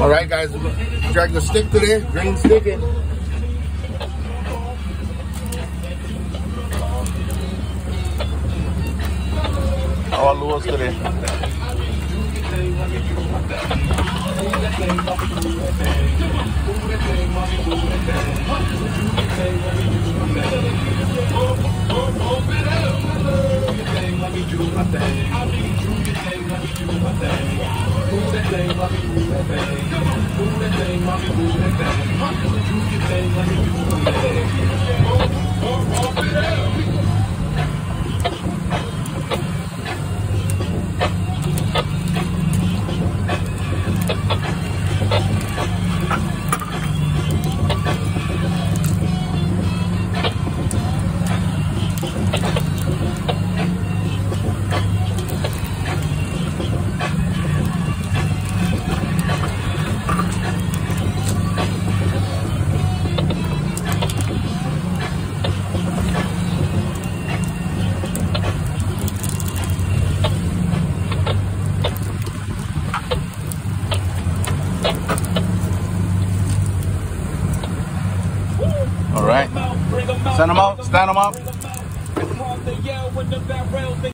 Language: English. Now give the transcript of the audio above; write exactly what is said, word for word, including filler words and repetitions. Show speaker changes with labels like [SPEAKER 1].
[SPEAKER 1] All right, guys, we're dragging the stick today. Green sticking. All lures today. All right, send them out, stand them up.